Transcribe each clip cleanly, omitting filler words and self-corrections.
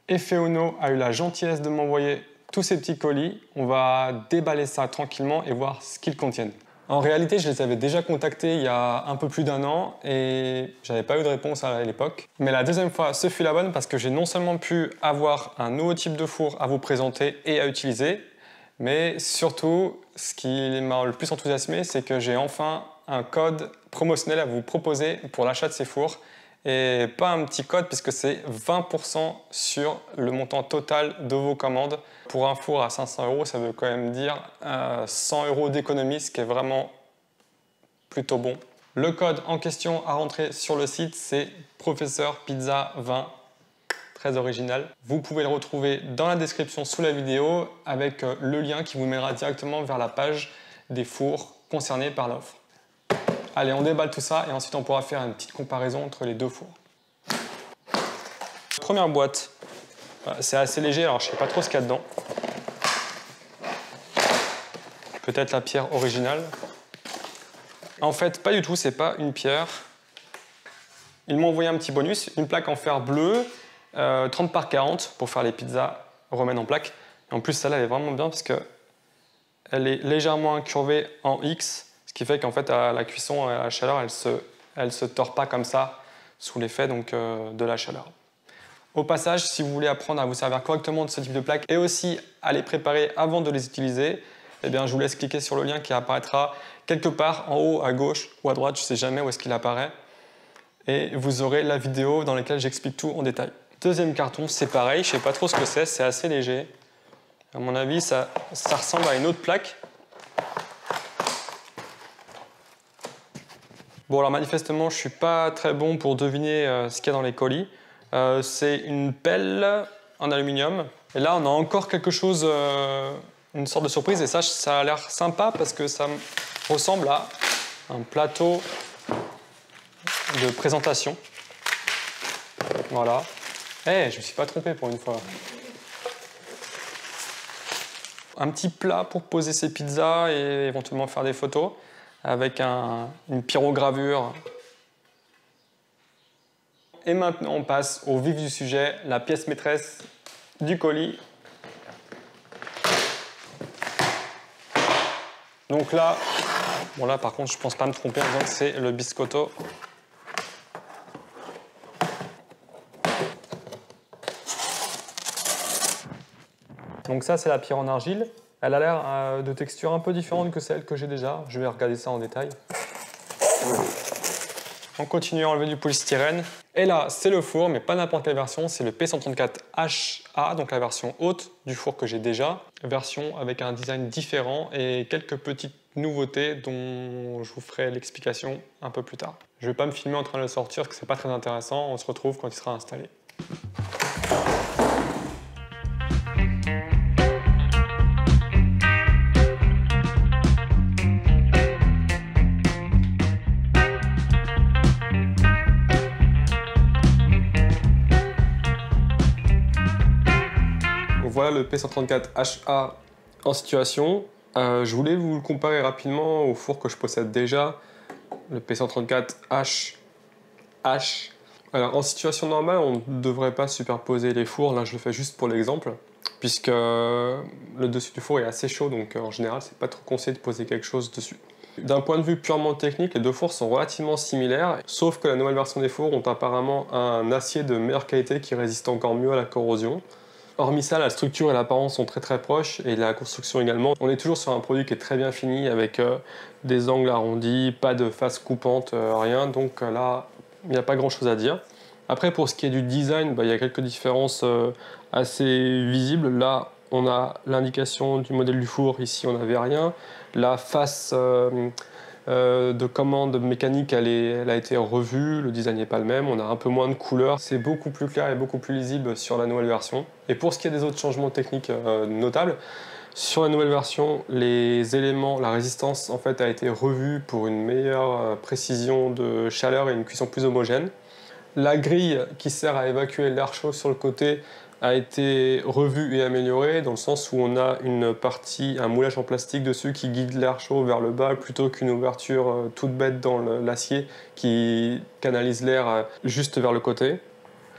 Et Féono a eu la gentillesse de m'envoyer tous ces petits colis. On va déballer ça tranquillement et voir ce qu'ils contiennent. En réalité, je les avais déjà contactés il y a un peu plus d'un an et j'avais pas eu de réponse à l'époque. Mais la deuxième fois, ce fut la bonne parce que j'ai non seulement pu avoir un nouveau type de four à vous présenter et à utiliser, mais surtout, ce qui m'a le plus enthousiasmé, c'est que j'ai enfin un code promotionnel à vous proposer pour l'achat de ces fours. Et pas un petit code puisque c'est 20% sur le montant total de vos commandes. Pour un four à 500 €, ça veut quand même dire 100 € d'économie, ce qui est vraiment plutôt bon. Le code en question à rentrer sur le site, c'est Professeur Pizza 20. Très original. Vous pouvez le retrouver dans la description sous la vidéo avec le lien qui vous mènera directement vers la page des fours concernés par l'offre. Allez, on déballe tout ça et ensuite on pourra faire une petite comparaison entre les deux fours. Première boîte, c'est assez léger, alors je ne sais pas trop ce qu'il y a dedans. Peut-être la pierre originale. En fait, pas du tout, c'est pas une pierre. Ils m'ont envoyé un petit bonus, une plaque en fer bleu, 30 par 40 pour faire les pizzas romaines en plaque. Et en plus, celle-là, elle est vraiment bien parce qu'elle est légèrement incurvée en X. Ce qui fait qu'en fait, à la cuisson, à la chaleur, elle se tord pas comme ça sous l'effet de la chaleur. Au passage, si vous voulez apprendre à vous servir correctement de ce type de plaque et aussi à les préparer avant de les utiliser, eh bien, je vous laisse cliquer sur le lien qui apparaîtra quelque part en haut, à gauche ou à droite, je ne sais jamais où est-ce qu'il apparaît. Et vous aurez la vidéo dans laquelle j'explique tout en détail. Deuxième carton, c'est pareil, je ne sais pas trop ce que c'est assez léger. À mon avis, ça ressemble à une autre plaque. Bon, alors manifestement, je ne suis pas très bon pour deviner ce qu'il y a dans les colis. C'est une pelle en aluminium. Et là, on a encore quelque chose, une sorte de surprise. Et ça a l'air sympa parce que ça ressemble à un plateau de présentation. Voilà. Je ne me suis pas trompé pour une fois. Un petit plat pour poser ses pizzas et éventuellement faire des photos, avec une pyrogravure. Et maintenant, on passe au vif du sujet, la pièce maîtresse du colis. Donc là, bon là par contre, je ne pense pas me tromper en disant que c'est le biscotto. Donc ça, c'est la pierre en argile. Elle a l'air de texture un peu différente que celle que j'ai déjà. Je vais regarder ça en détail. On continue à enlever du polystyrène. Et là, c'est le four, mais pas n'importe quelle version. C'est le P134HA, donc la version haute du four que j'ai déjà. Version avec un design différent et quelques petites nouveautés dont je vous ferai l'explication un peu plus tard. Je ne vais pas me filmer en train de le sortir parce que c'est pas très intéressant. On se retrouve quand il sera installé. Voilà le P134HA en situation. Je voulais vous le comparer rapidement au four que je possède déjà, le P134H. Alors en situation normale, on ne devrait pas superposer les fours. Là, je le fais juste pour l'exemple, puisque le dessus du four est assez chaud, donc en général, c'est pas trop conseillé de poser quelque chose dessus. D'un point de vue purement technique, les deux fours sont relativement similaires, sauf que la nouvelle version des fours ont apparemment un acier de meilleure qualité qui résiste encore mieux à la corrosion. Hormis ça, la structure et l'apparence sont très proches, et la construction également. On est toujours sur un produit qui est très bien fini, avec des angles arrondis, pas de face coupante, rien, donc là, il n'y a pas grand chose à dire. Après, pour ce qui est du design, il y a quelques différences assez visibles. Là, on a l'indication du modèle du four, ici on n'avait rien. La face de commande mécanique, elle a été revue, le design n'est pas le même, on a un peu moins de couleurs, c'est beaucoup plus clair et beaucoup plus lisible sur la nouvelle version. Et pour ce qui est des autres changements techniques notables, sur la nouvelle version, les éléments, la résistance en fait a été revue pour une meilleure précision de chaleur et une cuisson plus homogène. La grille qui sert à évacuer l'air chaud sur le côté a été revue et améliorée dans le sens où on a une partie, un moulage en plastique dessus qui guide l'air chaud vers le bas plutôt qu'une ouverture toute bête dans l'acier qui canalise l'air juste vers le côté.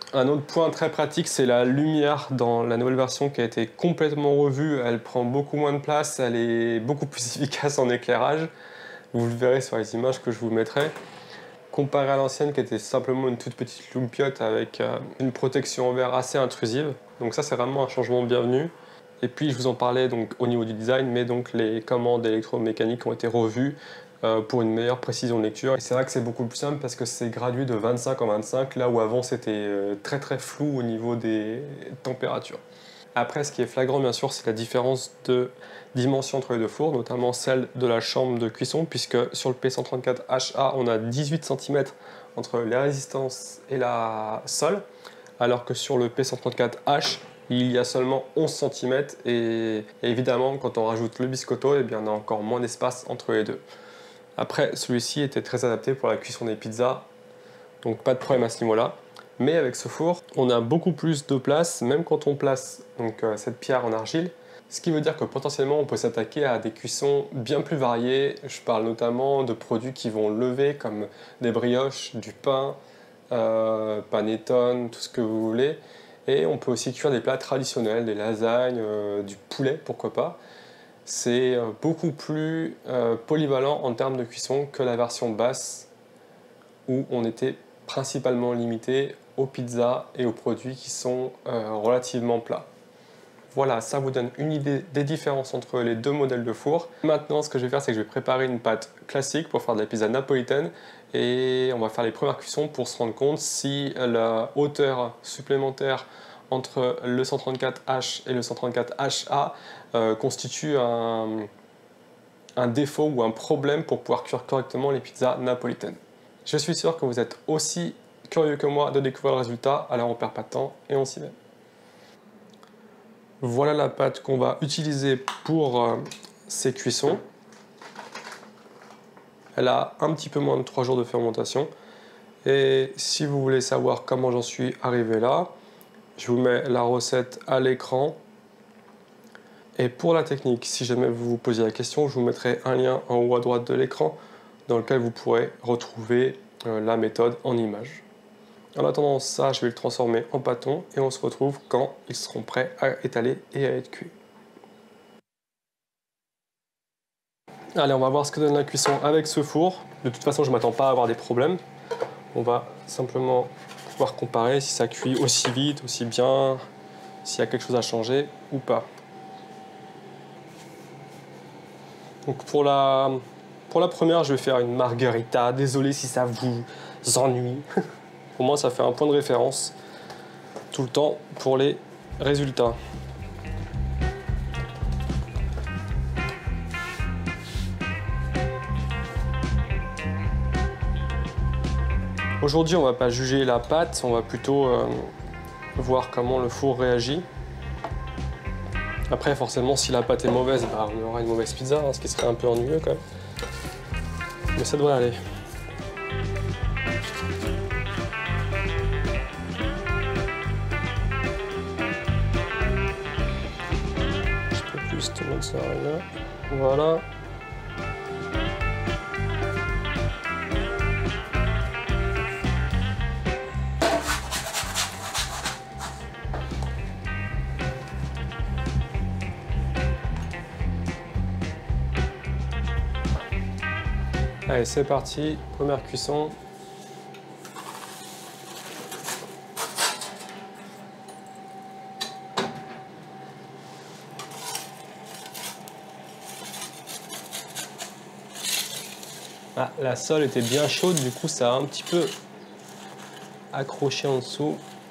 Un autre point très pratique, c'est la lumière dans la nouvelle version qui a été complètement revue. Elle prend beaucoup moins de place, elle est beaucoup plus efficace en éclairage. Vous le verrez sur les images que je vous mettrai. Comparé à l'ancienne qui était simplement une toute petite loupiote avec une protection en verre assez intrusive. Donc ça, c'est vraiment un changement bienvenu. Et puis, je vous en parlais donc, au niveau du design, mais donc les commandes électromécaniques ont été revues pour une meilleure précision de lecture. Et c'est vrai que c'est beaucoup plus simple parce que c'est gradué de 25 en 25, là où avant c'était très très flou au niveau des températures. Après, ce qui est flagrant, bien sûr, c'est la différence de dimension entre les deux fours, notamment celle de la chambre de cuisson, puisque sur le P134HA, on a 18 cm entre les résistances et la sole, alors que sur le P134H, il y a seulement 11 cm, et évidemment, quand on rajoute le biscotto, eh bien, on a encore moins d'espace entre les deux. Après, celui-ci était très adapté pour la cuisson des pizzas, donc pas de problème à ce niveau-là. Mais avec ce four, on a beaucoup plus de place, même quand on place donc, cette pierre en argile. Ce qui veut dire que potentiellement, on peut s'attaquer à des cuissons bien plus variées. Je parle notamment de produits qui vont lever, comme des brioches, du pain, panettone, tout ce que vous voulez. Et on peut aussi cuire des plats traditionnels, des lasagnes, du poulet, pourquoi pas. C'est beaucoup plus polyvalent en termes de cuisson que la version basse, où on était principalement limité aux pizzas et aux produits qui sont relativement plats. Voilà, ça vous donne une idée des différences entre les deux modèles de four. Maintenant, ce que je vais faire, c'est que je vais préparer une pâte classique pour faire de la pizza napolitaine et on va faire les premières cuissons pour se rendre compte si la hauteur supplémentaire entre le 134H et le 134HA constitue un défaut ou un problème pour pouvoir cuire correctement les pizzas napolitaines. Je suis sûr que vous êtes aussi curieux que moi de découvrir le résultat, alors on perd pas de temps et on s'y met. Voilà la pâte qu'on va utiliser pour ces cuissons. Elle a un petit peu moins de 3 jours de fermentation. Et si vous voulez savoir comment j'en suis arrivé là, je vous mets la recette à l'écran. Et pour la technique, si jamais vous vous posez la question, je vous mettrai un lien en haut à droite de l'écran dans lequel vous pourrez retrouver la méthode en images. En attendant ça, je vais le transformer en pâton et on se retrouve quand ils seront prêts à étaler et à être cuits. Allez, on va voir ce que donne la cuisson avec ce four. De toute façon, je ne m'attends pas à avoir des problèmes. On va simplement pouvoir comparer si ça cuit aussi vite, aussi bien, s'il y a quelque chose à changer ou pas. Donc pour la première, je vais faire une margarita. Désolé si ça vous ennuie. Pour moi, ça fait un point de référence tout le temps pour les résultats. Aujourd'hui, on ne va pas juger la pâte, on va plutôt voir comment le four réagit. Après, forcément, si la pâte est mauvaise, bah, on aura une mauvaise pizza, hein, ce qui serait un peu ennuyeux quand même. Mais ça devrait aller. Juste mettre ça là. Voilà. Allez, c'est parti, première cuisson. Ah, la sole était bien chaude, du coup ça a un petit peu accroché en dessous.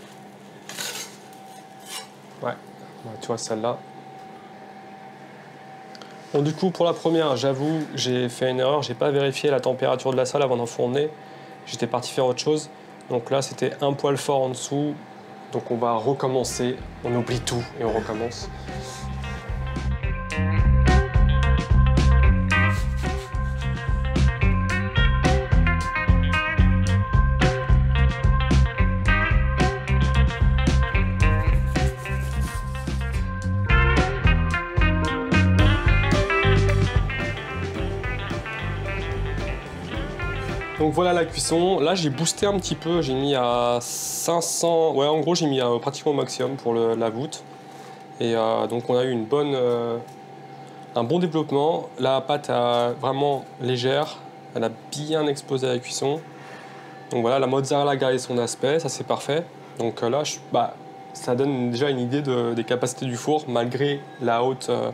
Ouais, tu vois celle-là. Bon, du coup pour la première, j'avoue, j'ai fait une erreur, j'ai pas vérifié la température de la sole avant d'enfourner. J'étais parti faire autre chose. Donc là c'était un poil fort en dessous. Donc on va recommencer, on oublie tout et on recommence. Donc voilà la cuisson. Là j'ai boosté un petit peu, j'ai mis à 500, ouais en gros j'ai mis pratiquement au maximum pour la voûte. Et donc on a eu un bon développement. La pâte est vraiment légère, elle a bien explosé à la cuisson. Donc voilà, la mozzarella a gardé son aspect, ça c'est parfait. Donc là, ça donne déjà une idée des capacités du four, malgré la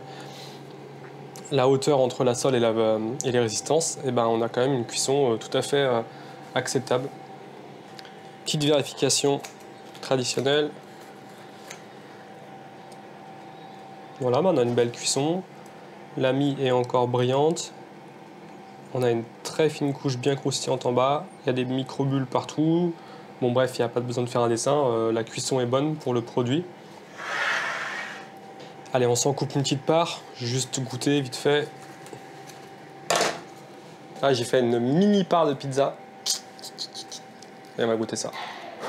hauteur entre la sole et les résistances. Et ben, on a quand même une cuisson tout à fait acceptable. Petite vérification traditionnelle. Voilà, on a une belle cuisson. La mie est encore brillante. On a une très fine couche bien croustillante en bas. Il y a des micro-bulles partout. Bon bref, il n'y a pas besoin de faire un dessin. La cuisson est bonne pour le produit. Allez, on s'en coupe une petite part. Juste goûter vite fait. Ah, j'ai fait une mini part de pizza. Et on va goûter ça.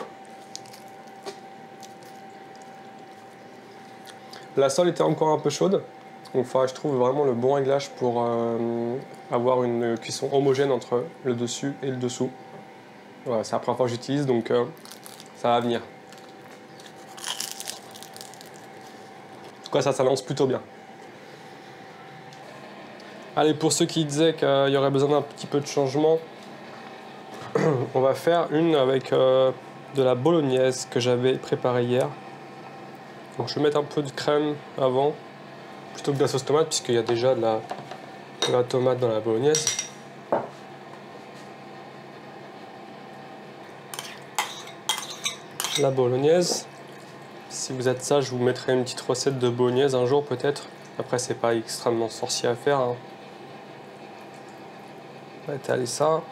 La sole était encore un peu chaude. Donc je trouve vraiment le bon réglage pour avoir une cuisson homogène entre le dessus et le dessous. Voilà, c'est la première fois que j'utilise, donc ça va venir. En tout cas, ça lance plutôt bien. Allez, pour ceux qui disaient qu'il y aurait besoin d'un petit peu de changement, on va faire une avec de la bolognaise que j'avais préparée hier. Donc je vais mettre un peu de crème avant, plutôt que de la sauce tomate, puisqu'il y a déjà de la tomate dans la bolognaise. La bolognaise. Si vous êtes sage, je vous mettrai une petite recette de bolognaise un jour peut-être. Après, c'est pas extrêmement sorcier à faire. Hein. On va étaler ça.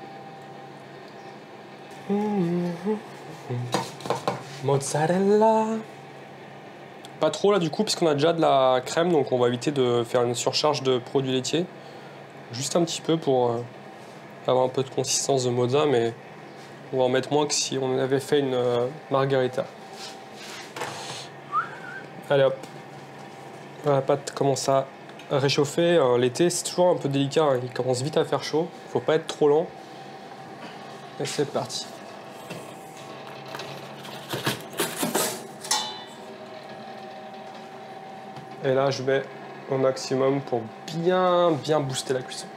Mozzarella. Pas trop là du coup, puisqu'on a déjà de la crème, donc on va éviter de faire une surcharge de produits laitiers. Juste un petit peu pour avoir un peu de consistance de mozza, mais on va en mettre moins que si on avait fait une margarita. Allez hop, la pâte commence à réchauffer. L'été c'est toujours un peu délicat, hein. Il commence vite à faire chaud, faut pas être trop lent. Et c'est parti. Et là je mets au maximum pour bien booster la cuisson.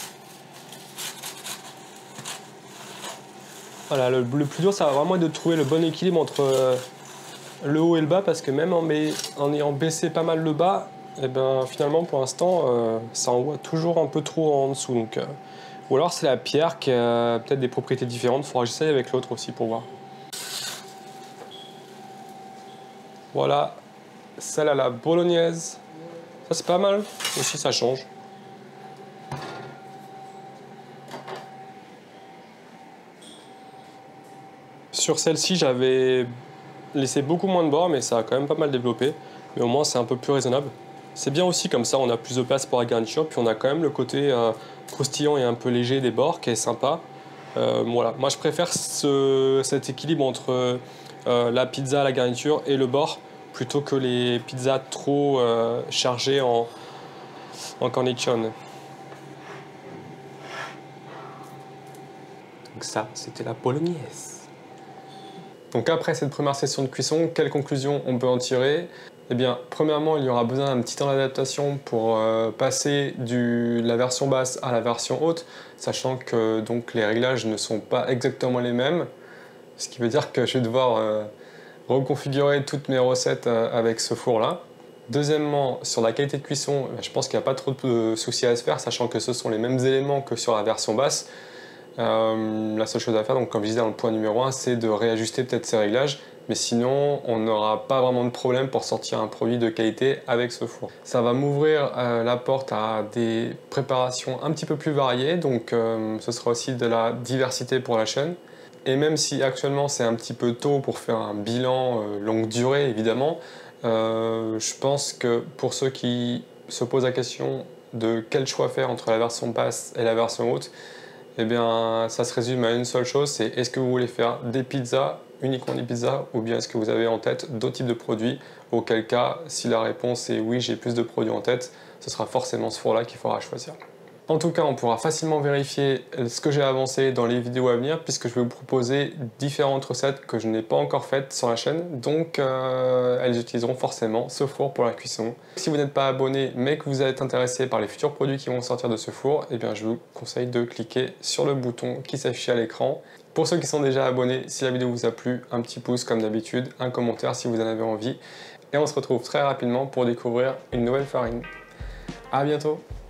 Voilà, le plus dur ça va vraiment être de trouver le bon équilibre entre le haut et le bas, parce que même en ayant baissé pas mal le bas, et ben finalement pour l'instant ça envoie toujours un peu trop en dessous. Donc, ou alors c'est la pierre qui a peut-être des propriétés différentes, il faudra que j'essaye avec l'autre aussi pour voir. Voilà, celle à la bolognaise, ça c'est pas mal, aussi ça change. Sur celle-ci j'avais laissé beaucoup moins de bords, mais ça a quand même pas mal développé, mais au moins c'est un peu plus raisonnable. C'est bien aussi, comme ça on a plus de place pour la garniture, puis on a quand même le côté croustillant et un peu léger des bords qui est sympa. Voilà. Moi je préfère cet équilibre entre la pizza, la garniture et le bord, plutôt que les pizzas trop chargées en cornichon. Donc ça, c'était la bolognaise. Donc après cette première session de cuisson, quelle conclusion on peut en tirer? Eh bien, premièrement, il y aura besoin d'un petit temps d'adaptation pour passer de la version basse à la version haute, sachant que donc, les réglages ne sont pas exactement les mêmes, ce qui veut dire que je vais devoir reconfigurer toutes mes recettes avec ce four-là. Deuxièmement, sur la qualité de cuisson, je pense qu'il n'y a pas trop de soucis à se faire, sachant que ce sont les mêmes éléments que sur la version basse. La seule chose à faire, donc, comme je disais dans le point numéro 1, c'est de réajuster peut-être ces réglages, mais sinon on n'aura pas vraiment de problème pour sortir un produit de qualité avec ce four. Ça va m'ouvrir la porte à des préparations un petit peu plus variées, donc ce sera aussi de la diversité pour la chaîne. Et même si actuellement c'est un petit peu tôt pour faire un bilan longue durée évidemment, je pense que pour ceux qui se posent la question de quel choix faire entre la version basse et la version haute, eh bien, ça se résume à une seule chose, c'est est-ce que vous voulez faire des pizzas, uniquement des pizzas, ou bien est-ce que vous avez en tête d'autres types de produits? Auquel cas, si la réponse est oui, j'ai plus de produits en tête, ce sera forcément ce four-là qu'il faudra choisir. En tout cas, on pourra facilement vérifier ce que j'ai avancé dans les vidéos à venir puisque je vais vous proposer différentes recettes que je n'ai pas encore faites sur la chaîne. Donc, elles utiliseront forcément ce four pour la cuisson. Si vous n'êtes pas abonné mais que vous êtes intéressé par les futurs produits qui vont sortir de ce four, eh bien, je vous conseille de cliquer sur le bouton qui s'affiche à l'écran. Pour ceux qui sont déjà abonnés, si la vidéo vous a plu, un petit pouce comme d'habitude, un commentaire si vous en avez envie. Et on se retrouve très rapidement pour découvrir une nouvelle farine. À bientôt!